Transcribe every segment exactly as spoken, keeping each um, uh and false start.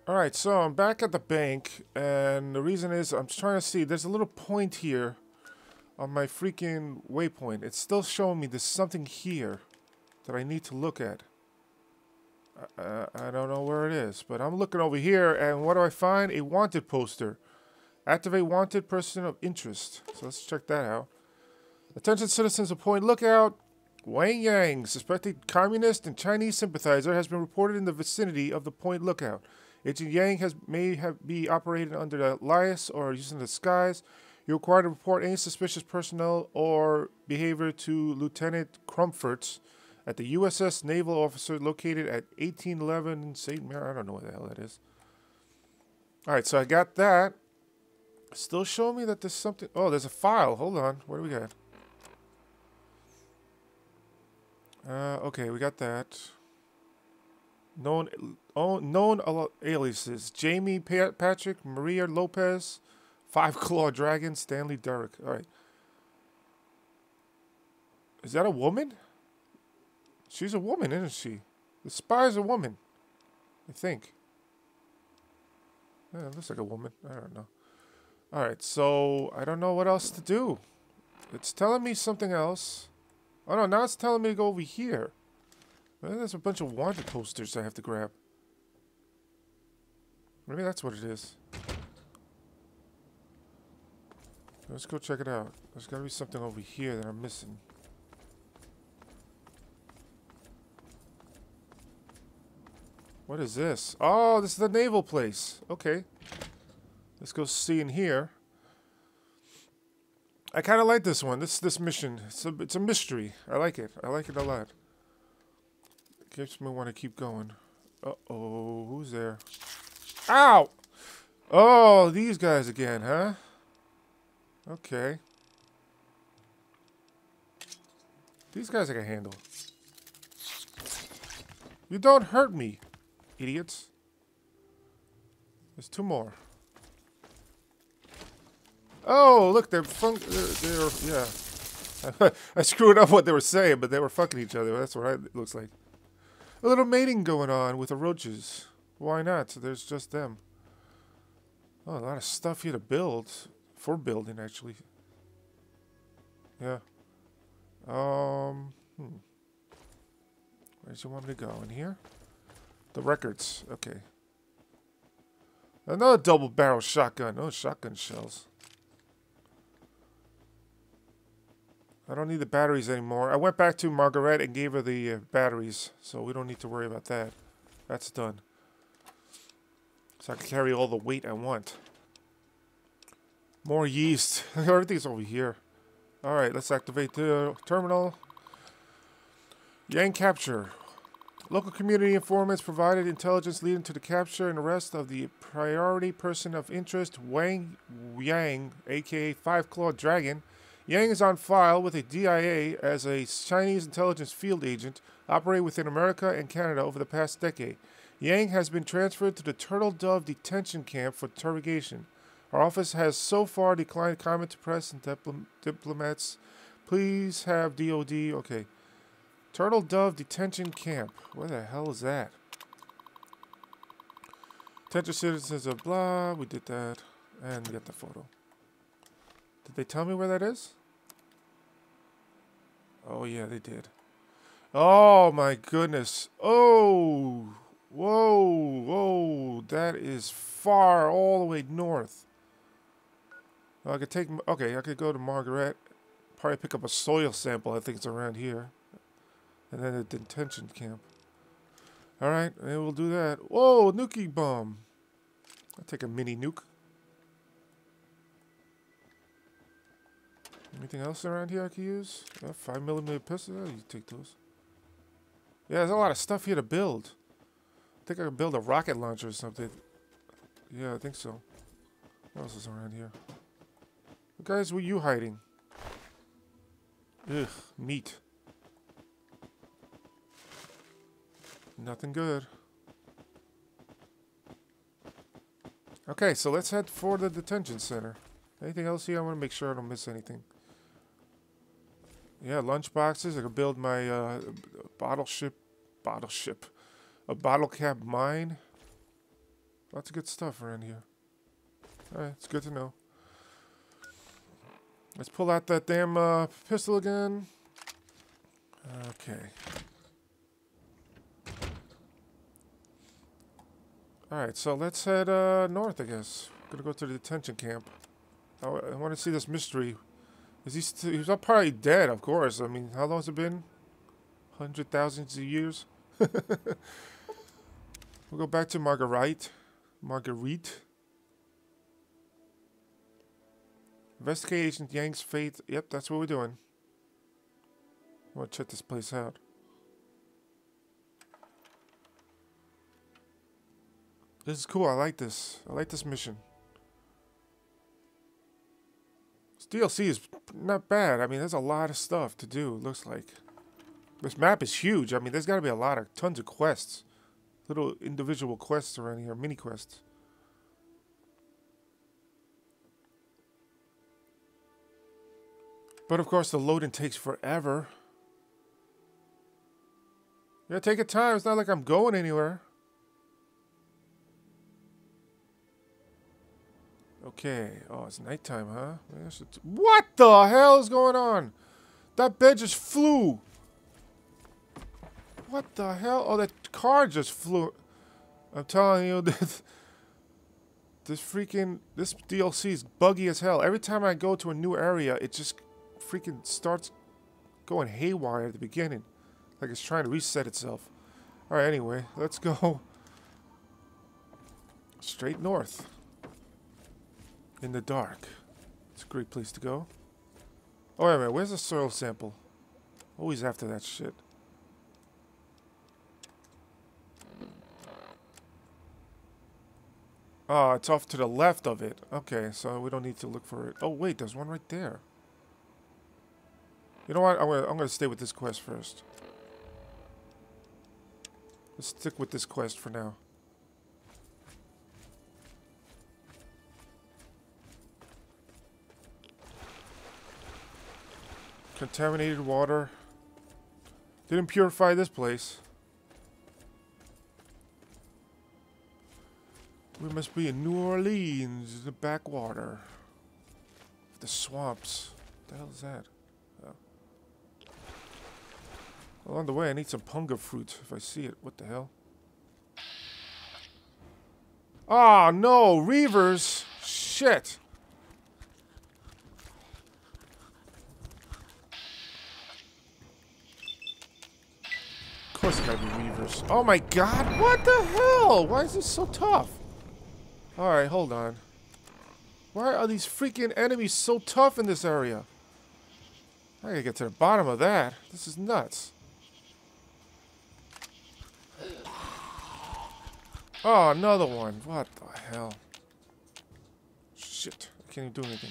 All right, so I'm back at the bank, and the reason is I'm trying to see. There's a little point here on my freaking waypoint. It's still showing me there's something here that I need to look at. Uh, I don't know where it is, but I'm looking over here, and what do I find? A wanted poster. Activate wanted person of interest. So let's check that out. Attention citizens of Point Lookout. Wang Yang, suspected communist and Chinese sympathizer, has been reported in the vicinity of the Point Lookout. Agent Yang has may have be operating under the alias or using the disguise. You're required to report any suspicious personnel or behavior to Lieutenant Crumforts at the U S S Naval Officer located at eighteen eleven Saint Mary. I don't know what the hell that is. All right, so I got that. Still showing me that there's something. Oh, there's a file. Hold on. What do we got? Uh, okay, we got that. Known, oh, known aliases: Jamie pa Patrick, Maria Lopez, Five Claw Dragon, Stanley Derrick. All right. Is that a woman? She's a woman, isn't she? The spy's a woman, I think. Yeah, it looks like a woman. I don't know. All right, so I don't know what else to do. It's telling me something else. Oh no, now it's telling me to go over here. Maybe there's a bunch of wanted posters I have to grab. Maybe that's what it is. Let's go check it out. There's gotta be something over here that I'm missing. What is this? Oh, this is the naval place. Okay. Let's go see in here. I kind of like this one. This this mission. It's a it's a mystery. I like it. I like it a lot. It gives me want to keep going. Uh oh, who's there? Ow! Oh, these guys again, huh? Okay. These guys I can handle. You don't hurt me, idiots. There's two more. Oh, look, they're fun. They're, they're yeah. I screwed up what they were saying, but they were fucking each other. That's what it looks like. A little mating going on with the roaches. Why not? There's just them. Oh, a lot of stuff here to build. For building, actually. Yeah. Um. Hmm. Where does you want me to go? In here? The records. Okay. Another double barrel shotgun. Oh, shotgun shells. I don't need the batteries anymore. I went back to Margaret and gave her the uh, batteries, so we don't need to worry about that. That's done. So I can carry all the weight I want. More yeast. Everything's over here. Alright, let's activate the terminal. Yang capture. Local community informants provided intelligence leading to the capture and arrest of the priority person of interest, Wang Yang, aka Five Claw Dragon. Yang is on file with a D I A as a Chinese intelligence field agent operating within America and Canada over the past decade. Yang has been transferred to the Turtle Dove detention camp for interrogation. Our office has so far declined comment to press and dipl diplomats. Please have D O D. Okay. Turtle Dove detention camp. Where the hell is that? Attention citizens of blah. We did that. And we got the photo. Did they tell me where that is? Oh, yeah, they did. Oh, my goodness. Oh. Whoa. Whoa. That is far all the way north. I could take... Okay, I could go to Margaret. Probably pick up a soil sample. I think it's around here. And then a detention camp. Alright, maybe we'll do that. Whoa, nuke bomb. I'll take a mini nuke. Anything else around here I can use? Uh, five millimeter pistol? Oh, you take those. Yeah, there's a lot of stuff here to build. I think I can build a rocket launcher or something. Yeah, I think so. What else is around here? What guys were you hiding? Ugh, meat. Nothing good. Okay, so let's head for the detention center. Anything else here? I want to make sure I don't miss anything. Yeah, lunch boxes. I can build my uh, bottle ship, bottle ship, a bottle cap mine. Lots of good stuff around here. Alright, it's good to know. Let's pull out that damn uh, pistol again. Okay. Alright, so let's head uh, north, I guess. Gonna go to the detention camp. I, I want to see this mystery. Is he st he's not probably dead, of course. I mean, how long has it been? Hundred thousands of years? We'll go back to Marguerite. Marguerite. Investigate Agent Yang's fate. Yep, that's what we're doing. I want to check this place out. This is cool. I like this. I like this mission. This D L C is not bad. I mean, there's a lot of stuff to do, it looks like. This map is huge. I mean, there's got to be a lot of, tons of quests. Little individual quests around here, mini quests. But of course, the loading takes forever. Yeah, take your time. It's not like I'm going anywhere. Okay. Oh, it's nighttime, huh? What the hell is going on? That bed just flew. What the hell? Oh, that car just flew. I'm telling you, this, this freaking, this D L C is buggy as hell. Every time I go to a new area, it just freaking starts going haywire at the beginning. Like it's trying to reset itself. Alright, anyway, let's go straight north. In the dark. It's a great place to go. Oh, wait a minute, where's the soil sample? Always after that shit. Oh, it's off to the left of it. Okay, so we don't need to look for it. Oh, wait, there's one right there. You know what? I'm gonna, I'm gonna stay with this quest first. Let's stick with this quest for now. Contaminated water. Didn't purify this place. We must be in New Orleans, the backwater. The swamps. What the hell is that? Oh. Along the way, I need some punga fruit if I see it. What the hell? Oh, no! Reavers! Shit! Of course it gotta be Reavers. Oh my god! What the hell? Why is this so tough? Alright, hold on. Why are these freaking enemies so tough in this area? I gotta get to the bottom of that. This is nuts. Oh, another one. What the hell? Shit. I can't even do anything.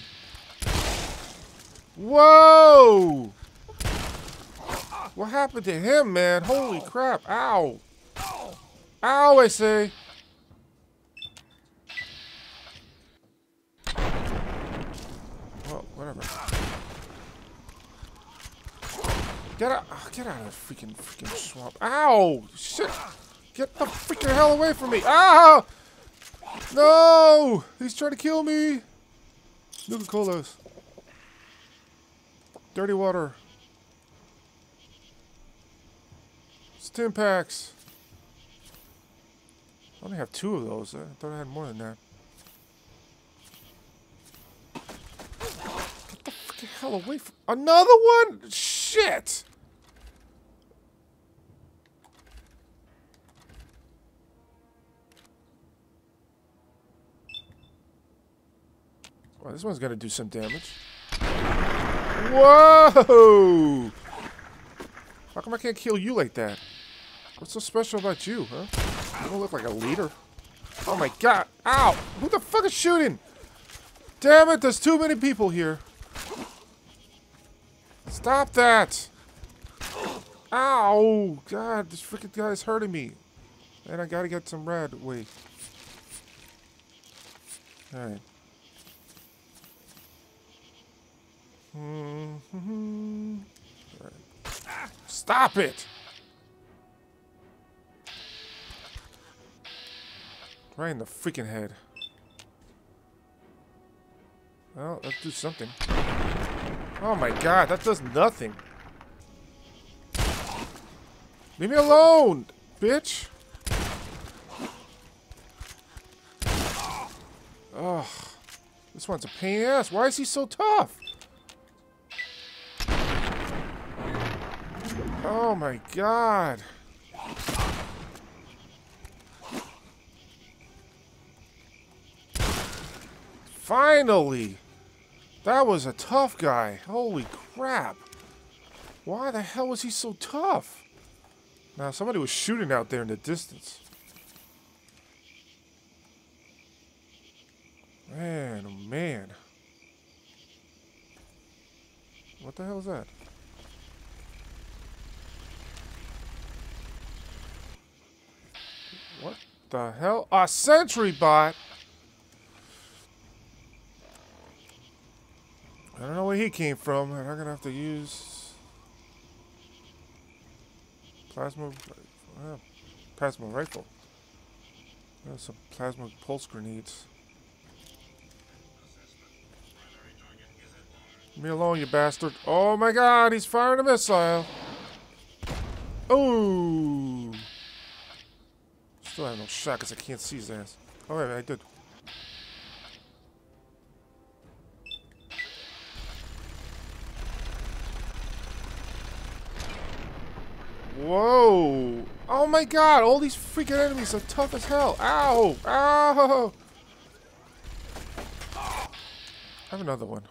Whoa! What happened to him, man? Holy crap. Ow. Ow, I say. Well, whatever. Get out, get out of the freaking, freaking swamp. Ow! Shit! Get the freaking hell away from me! Ah! No! He's trying to kill me! Nuka-Colas. Dirty water. Stim packs. I only have two of those. I thought I had more than that. Get the freaking hell away from... Another one? Shit! Well, this one's gonna do some damage. Whoa! How come I can't kill you like that? What's so special about you, huh? You don't look like a leader. Oh my god! Ow! Who the fuck is shooting? Damn it, there's too many people here. Stop that! Ow! God, this freaking guy is hurting me. And I gotta get some red. Wait. Alright. Mm-hmm. All right. Stop it! Right in the freaking head. Well, let's do something. Oh my god, that does nothing. Leave me alone, bitch. Ugh. This one's a pain in the ass. Why is he so tough? Oh my god. Finally! That was a tough guy. Holy crap. Why the hell was he so tough? Now, somebody was shooting out there in the distance. Man, oh man. What the hell is that? What the hell? A sentry bot! I don't know where he came from, and I'm gonna have to use plasma, uh, plasma rifle. Uh, some plasma pulse grenades. Leave me alone, you bastard! Oh my God, he's firing a missile! Oh! Still have no shot because I can't see his ass. Oh wait, I did. Whoa! Oh my god, all these freaking enemies are tough as hell. Ow! Ow! I have another one.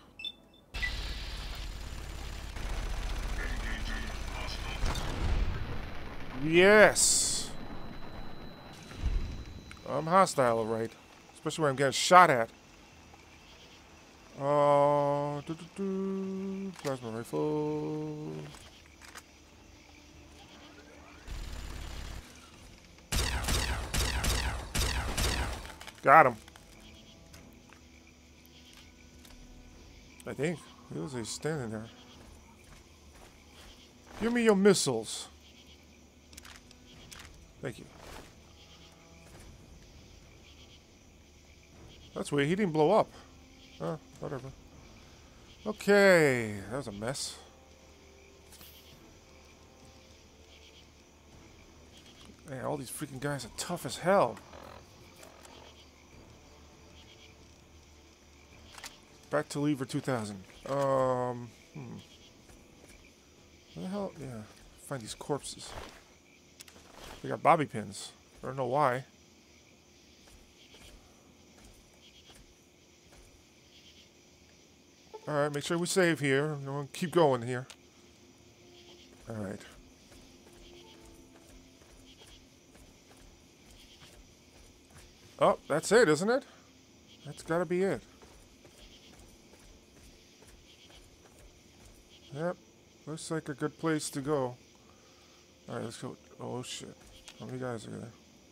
Yes! I'm hostile, alright. Especially when I'm getting shot at. Oh, uh, doo -doo -doo. Plasma rifle. Got him. I think. He was like standing there. Give me your missiles. Thank you. That's weird. He didn't blow up. Oh, whatever. Okay. That was a mess. Man, all these freaking guys are tough as hell. Back to Lever two thousand. Um, hmm. What the hell? Yeah. Find these corpses. They got bobby pins. I don't know why. Alright, make sure we save here. We'll keep going here. Alright. Oh, that's it, isn't it? That's gotta be it. Yep. Looks like a good place to go. Alright, let's go. Oh, shit. How many guys are there?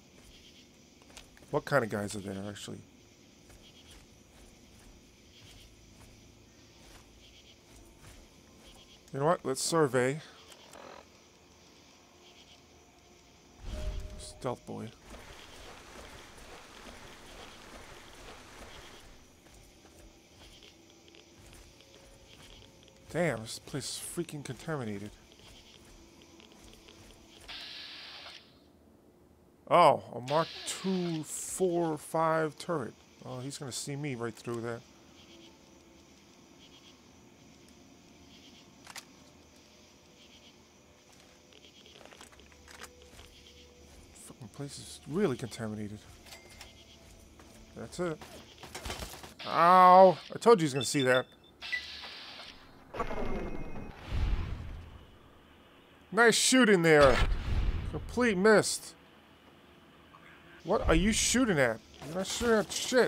What kind of guys are there, actually? You know what? Let's survey. Stealth boy. Damn, this place is freaking contaminated. Oh, a Mark two four five turret. Oh, he's gonna see me right through that. Fucking place is really contaminated. That's it. Ow! I told you he's gonna see that. Nice shooting there. Complete missed. What are you shooting at? You're not shooting at shit.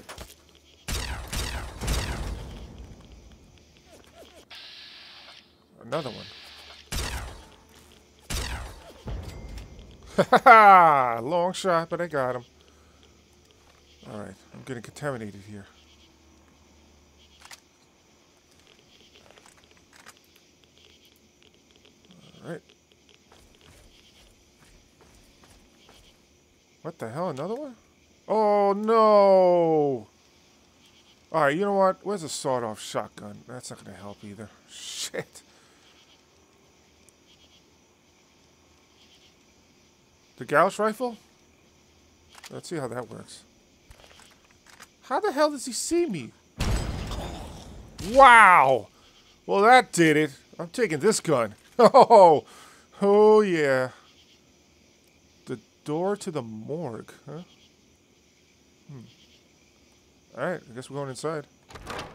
Another one. Haha! Long shot, but I got him. Alright, I'm getting contaminated here. Alright. What the hell? Another one? Oh, no. Alright, you know what? Where's a sawed-off shotgun? That's not going to help either. Shit. The Gauss rifle? Let's see how that works. How the hell does he see me? Wow! Well, that did it. I'm taking this gun. Oh, oh yeah. The door to the morgue, huh? Hmm. Alright, I guess we're going inside.